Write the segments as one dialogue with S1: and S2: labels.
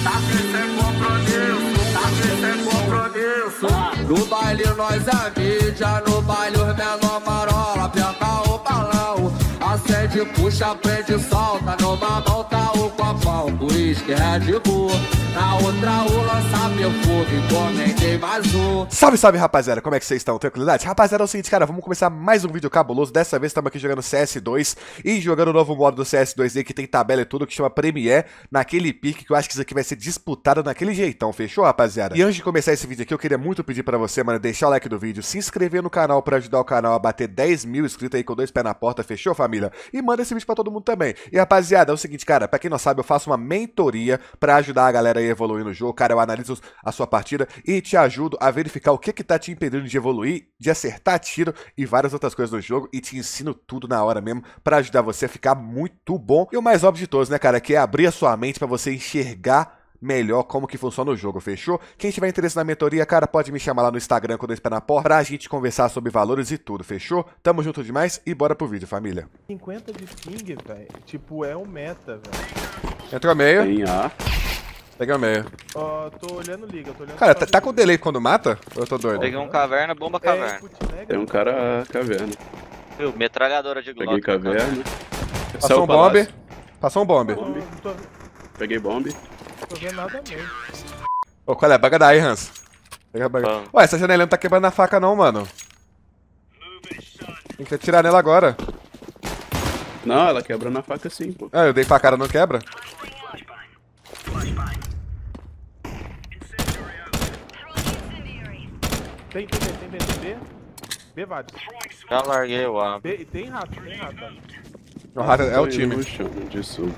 S1: No baile nós é mídia, no baile os menor marola. Aperta o balão, acende, puxa, prende, solta. Numa mão tá o copão, uísque, Red Bull. Na outra o lança perfume, encomendei mais um.
S2: Salve, salve, rapaziada, como é que vocês estão? Tranquilidade? Rapaziada, é o seguinte, cara, vamos começar mais um vídeo cabuloso. Dessa vez estamos aqui jogando CS2 e jogando o novo modo do CS2 aí, que tem tabela e tudo, que chama Premier, naquele pique, que eu acho que isso aqui vai ser disputado naquele jeitão, fechou, rapaziada? E antes de começar esse vídeo aqui, eu queria muito pedir pra você, mano, deixar o like do vídeo, se inscrever no canal pra ajudar o canal a bater 10 mil inscritos aí com 2 pés na porta, fechou, família? E manda esse vídeo pra todo mundo também. E, rapaziada, é o seguinte, cara, pra quem não sabe, eu faço uma mentoria pra ajudar a galera a evoluir no jogo. Cara, eu analiso a sua partida e te ajudo a verificar o que tá te impedindo de evoluir, de acertar tiro e várias outras coisas no jogo, e te ensino tudo na hora mesmo pra ajudar você a ficar muito bom. E o mais óbvio de todos, né, cara, que é abrir a sua mente pra você enxergar melhor como que funciona o jogo, fechou? Quem tiver interesse na mentoria, cara, pode me chamar lá no Instagram quando eu esperar na porta pra gente conversar sobre valores e tudo, fechou? Tamo junto demais e bora pro vídeo, família.
S3: 50 de ping, velho. Tipo, é o meta, velho.
S2: Entrou meio.
S4: Tem A.
S2: Pega meio.
S3: Ó, tô olhando liga, tô olhando.
S2: Cara, tá com delay quando mata? Ou eu tô doido?
S5: Peguei um caverna, bomba caverna.
S4: Tem um cara caverna.
S5: Viu? Metralhadora de Glock.
S4: Peguei caverna.
S2: Passou um bombe. Passou um bombe.
S3: Não tô,
S4: Peguei bombe.
S3: tô vendo nada mesmo.
S2: Ô, qual é? Baga daí, Hans. Pega a baga.
S5: Vamos.
S2: Ué, essa janelinha não tá quebrando a faca não, mano. Tem que atirar nela agora.
S4: Não, ela quebra na faca sim, pô.
S2: Ah, eu dei facada, não quebra?
S3: Tem B. B vários.
S5: Já larguei o A.
S3: B, tem rato.
S2: O rato é o
S4: Tô indo
S2: time.
S4: no chão, disso.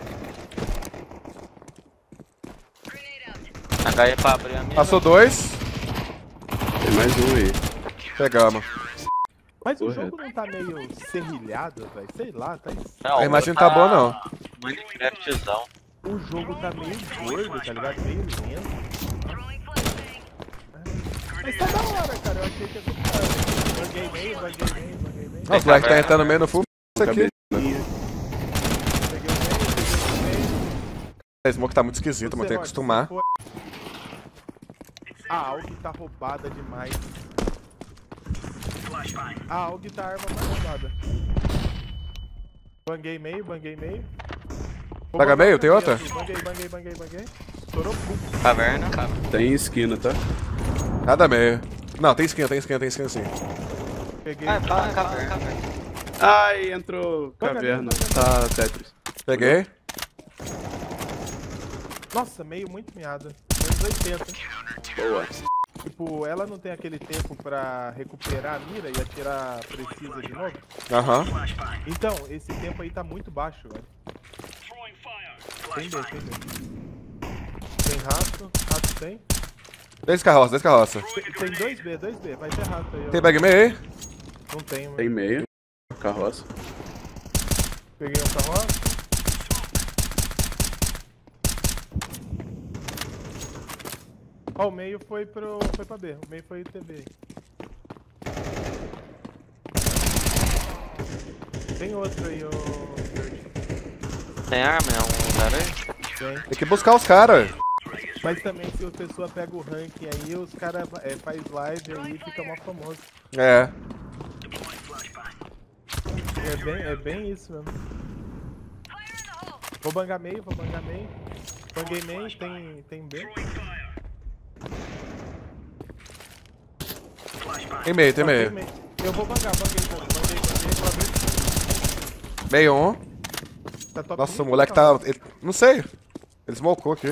S5: HE pra abrir a minha.
S2: Passou dois.
S4: Tem mais um aí.
S2: Pegamos.
S3: Mas o
S4: Correto.
S3: jogo não tá meio serrilhado, velho? Sei lá, tá.
S5: Não,
S2: A imagem não tá boa, não.
S5: Minecraftzão.
S3: O jogo tá meio gordo, tá ligado? Meio lento. Mas tá da hora, cara. Eu achei que ia ficar. Banguei meio.
S2: Ó, o Black tá entrando meio no full. Isso aqui.
S3: Peguei o meio.
S2: A smoke tá muito esquisito, mano. Tem que acostumar.
S3: A AUG tá roubada demais. A AUG tá a arma mais roubada. Banguei meio. Vou
S2: Pega
S3: bangar
S2: meio? Tem outra?
S3: aqui. Banguei. Estourou full.
S5: Caverna.
S4: Tem esquina, tá?
S2: Nada meio. Não, tem esquina sim.
S3: Peguei.
S5: Caverna.
S4: Ai, entrou caverna. Tá Tetris.
S2: Peguei.
S3: Nossa, meio muito miada. Menos 80.
S4: Boa.
S3: Tipo, ela não tem aquele tempo pra recuperar a mira e atirar precisa de novo?
S2: Aham.
S3: Então, esse tempo aí tá muito baixo, velho. Tem B. Tem rato tem.
S2: Dois carroça.
S3: Tem 2B, vai ter rato aí.
S2: Tem bag meio aí?
S3: Não tem, mano.
S4: Tem meio. Carroça.
S3: Peguei um carroça. Ó, o meio foi pra B, o meio foi TV. Tem outro aí, ô.
S5: Tem arma, é um lugar aí?
S2: Tem que buscar os caras.
S3: Mas também se a pessoa pega o ranking aí, os caras faz live aí e fica mó famoso.
S2: É.
S3: É bem isso mesmo. Vou bangar meio. Banguei meio, tem B.
S2: Tem meio.
S3: Eu vou banguei, vou abrir.
S2: Meio um.
S3: Tá top
S2: Nossa, o
S3: mid,
S2: moleque tá... ele- Não sei. Ele smocou aqui.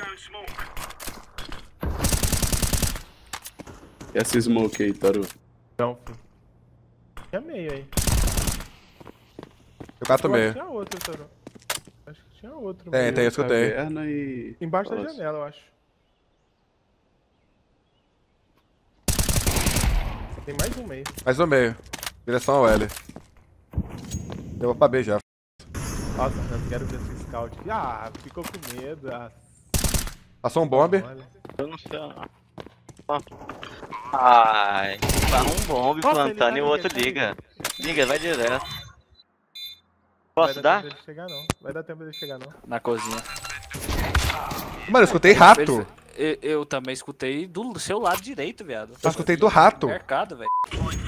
S4: E essa smoke aí, Taru?
S3: Não, filho. Tinha meio aí.
S2: Eu cato
S3: Eu acho
S2: meio.
S3: que tinha outro, Toro. Acho que tinha outro.
S2: Tem,
S3: meio.
S2: eu escutei.
S4: Caverna e...
S3: Embaixo da
S4: Carroça.
S3: janela, eu acho. Tem mais um meio.
S2: Mais um meio. Direção ao L. Eu vou pra B já.
S3: Nossa, eu quero ver esse scout aqui. Ah, ficou com medo. Ah,
S2: Passou um bombe.
S3: olha.
S5: Eu não sei. Ai, tá um bombe
S3: Nossa, ele
S5: plantando
S3: tá
S5: e o outro
S3: ligado,
S5: liga. Liga, vai direto.
S3: Vai
S5: Posso
S3: dar
S5: dar?
S3: tempo dele chegar, não. Vai dar tempo dele chegar, não.
S5: Na cozinha.
S2: Mano, eu escutei rato.
S6: Eu também escutei do seu lado direito, viado.
S2: Eu escutei do rato.
S6: Mercado, velho.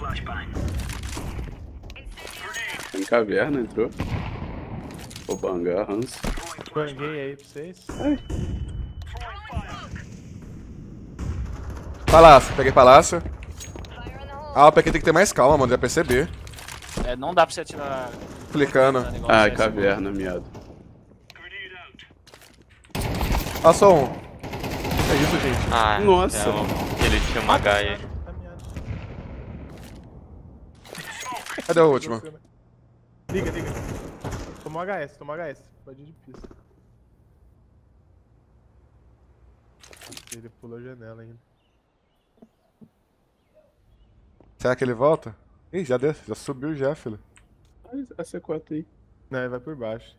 S4: Tem caverna, entrou. Vou bangar, Hans.
S3: Banguei aí pra vocês.
S2: Palácio, peguei palácio. Ah, o PQ tem que ter mais calma, mano, já percebi.
S6: É, não dá pra você atirar.
S2: Clicando.
S4: Ah, caverna, miado.
S2: Passou um. É isso, gente.
S5: Ah,
S4: Nossa.
S5: Ele tinha uma gaia.
S3: Tá miado.
S2: Cadê o último?
S3: Liga. Tomou HS. Pode ir de pista. Ele pulou a janela ainda.
S2: Será que ele volta? Ih, já subiu já, filho.
S4: A C4 aí.
S3: Não, ele vai por baixo.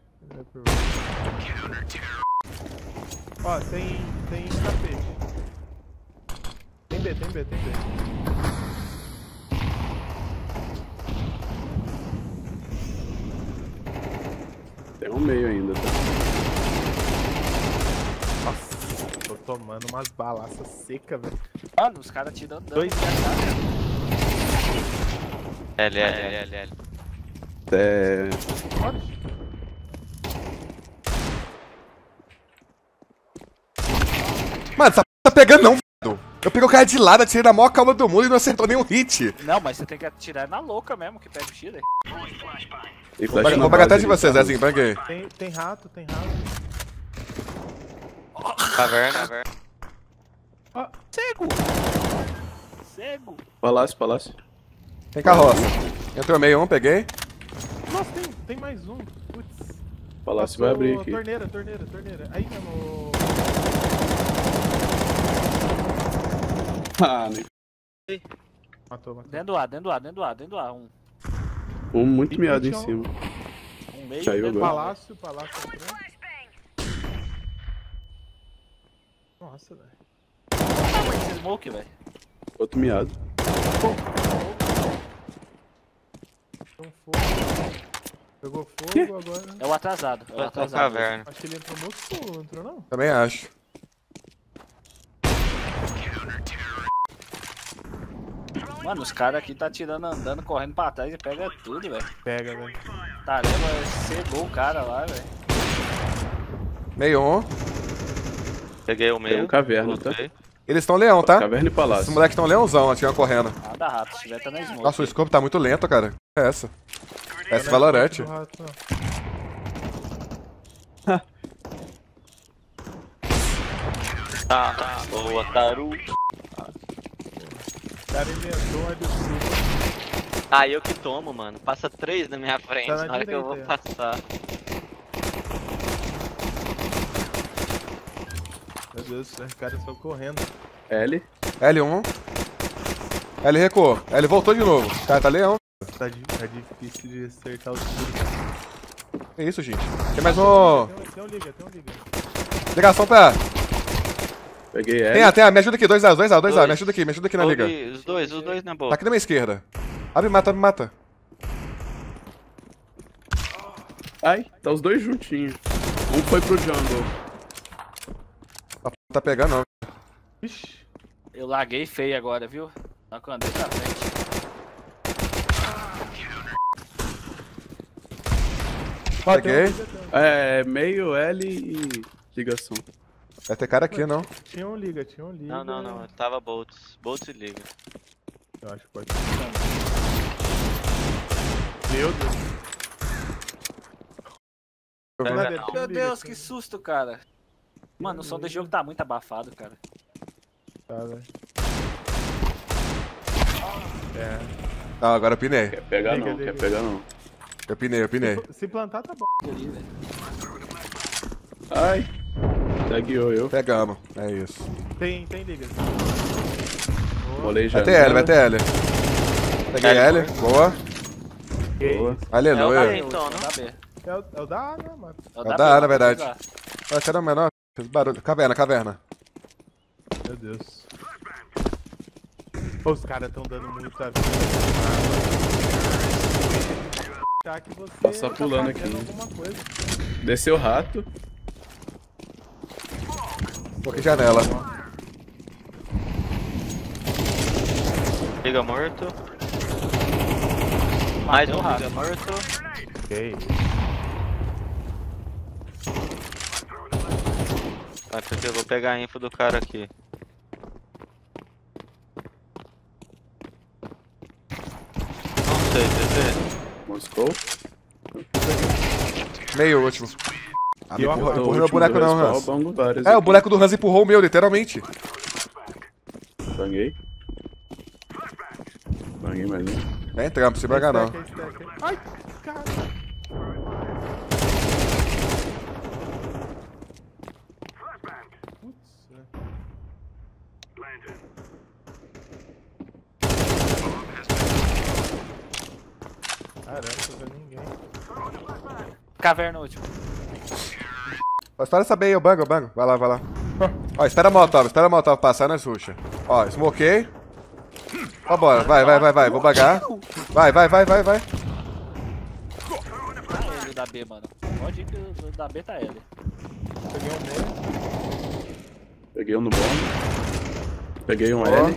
S3: Ó, tem tapete. Tem B.
S4: Tem um meio ainda, tá?
S3: Nossa, tô tomando umas balaças secas, velho.
S6: Mano, os caras tirando dano.
S3: Dois
S5: L.
S4: É...
S2: Mano, essa p tá pegando não, viado. Eu peguei o cara de lado, atirei na maior calma do mundo e não acertou nenhum hit.
S6: Não, mas você tem que atirar na louca mesmo, que pega o Chile.
S4: Tem
S2: Vou
S4: flash na
S2: pagar até
S4: base
S2: de
S4: ali,
S2: você,
S4: tá?
S2: Zezinho, banguei.
S3: Tem rato.
S5: Caverna.
S6: Cego.
S4: Palácio.
S2: Tem carroça. Entrou meio um, peguei.
S3: Nossa, tem mais um. Putz.
S4: Palácio vai abrir aqui.
S3: Torneira. Aí mesmo.
S4: Ah, nem...
S3: Matou.
S6: Dentro do ar.
S4: Um muito miado em cima.
S6: Um meio.
S4: Saiu
S6: dentro do
S4: agora.
S6: ar.
S3: Palácio. Nossa, velho.
S6: Esse smoke, velho.
S4: Outro miado.
S3: Tem um fogo. Pegou fogo agora.
S6: É o atrasado.
S5: Caverna.
S3: Acho que ele entrou no sul, não entrou não?
S2: Também acho.
S6: Mano, os caras aqui tá tirando, andando, correndo pra trás e pega tudo, velho.
S3: Pega, velho.
S6: Tareva cegou o cara lá, velho.
S2: Meio um.
S5: Peguei o meio.
S4: Tem um caverna, tá?
S5: Voltei.
S2: Eles estão leão, tá?
S4: Caverna e
S2: Esses
S4: palácio.
S2: moleques estão leãozão, atiram correndo.
S6: Nada rato, se tiver tá na smoke.
S2: Nossa, o scope tá muito lento, cara. É essa. Essa é Valorant.
S5: Tá. Boa, Taru.
S3: O cara inventou um absurdo.
S5: Ah, eu que tomo, mano. Passa 3 na minha frente
S3: Tá na
S5: na hora que eu vou
S3: direita,
S5: passar.
S3: Meu Deus, os caras estão correndo.
S4: L.
S2: L1. L recuou. L voltou de novo. O cara tá leão.
S3: Tá difícil de acertar os tiros.
S2: Que isso, gente? Tem mais um.
S3: Tem um liga.
S2: Ligação pra.
S4: Peguei L.
S2: Tem A. Me ajuda aqui. 2A. Me ajuda aqui na liga.
S5: Os dois na boa.
S2: Tá aqui na minha esquerda. Abre, mata.
S4: Ai, tá os dois juntinhos. Um foi pro jungle.
S2: Tá pegando, não.
S3: Ixi.
S6: Eu larguei feio agora, viu? Na que eu andei pra frente.
S2: Peguei.
S4: É, meio L e ligação.
S2: Vai ter cara aqui, não.
S3: Tinha um liga.
S5: Não. Tava Boltz. Boltz e liga.
S3: Eu acho que pode ser. Meu Deus.
S6: Meu Deus, que susto, cara. Mano, o som desse jogo tá muito abafado, cara.
S3: Tá, velho.
S2: Ah, agora eu pinei.
S4: Quer pegar
S3: Liga,
S4: não,
S3: liga.
S4: quer pegar não.
S2: Eu pinei.
S3: Se plantar, tá bom.
S6: Ali, velho.
S4: Ai. Tagueou eu.
S2: Pegamos. É isso.
S3: Tem liga.
S4: Molei já.
S2: Vai ter L. Peguei L. Boa.
S4: Boa.
S2: Aleluia.
S5: É o então, não?
S6: Tá B.
S3: É o da A, né, mano?
S6: É o
S2: É o da A, na
S6: B,
S2: verdade.
S6: tá
S2: Ah, cadê o menor? Fez barulho. Caverna.
S3: Meu Deus. Pô, os caras tão dando muita vida. Tá que você
S4: Passar pulando
S3: fazendo
S4: aqui.
S3: alguma coisa.
S4: Desceu o rato.
S2: Coloquei janela.
S5: Liga morto. Mais um liga morto.
S3: Ok.
S5: Vai, porque eu vou pegar a info do cara aqui. Não sei, TT.
S4: Moscou?
S2: Meio último. Ah,
S3: E eu
S2: empurrou
S3: apago.
S2: meu boneco não, Hans.
S4: Bango vários
S2: É, o
S4: aqui.
S2: boneco do Hans empurrou o meu, literalmente.
S4: Banguei. Banguei mais um.
S2: É, entramos, não se bragar não.
S3: Stack. Ai, cara. Putz, né? Caramba, não tô vendo ninguém.
S6: Caverna último.
S2: Ó, espera saber aí, eu bango. Vai lá. Ó, espera a Molotov passar, né, Xuxa? Ó, smokei. Ó, bora, vai, vou bagar. Vai.
S6: Tá L da B, mano. Pode ir que o da B tá L.
S3: Peguei um meio.
S4: Peguei um no bomb. Peguei um
S2: Ó.
S4: L.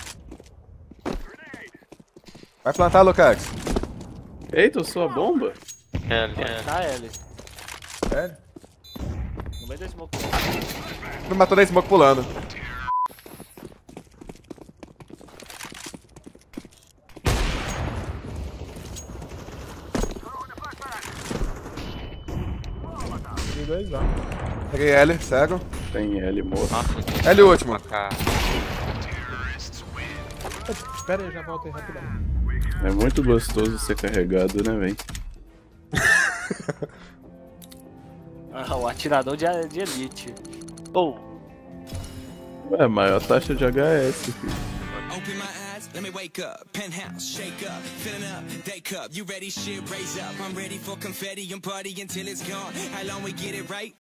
S2: Vai plantar, Lucax.
S4: Eita, eu sou a bomba?
S5: L.
S6: Tá L.
S2: Sério?
S6: No meio da smoke.
S2: Me matou na smoke pulando.
S3: Peguei 2 A.
S2: Peguei L, cego.
S4: Tem L morto.
S5: Nossa,
S2: L último.
S5: cara.
S3: Espera aí, já volto aí rapidão.
S4: É muito gostoso ser carregado, né, véi?
S6: Ah, o atirador de elite. Ou,
S4: É a maior taxa de HS, filho.
S7: Open my eyes, let me wake up. Penthouse, shake up, filling up, day cup. You ready? Shit, raise up. I'm ready for confetti and party until it's gone. How long we get it right?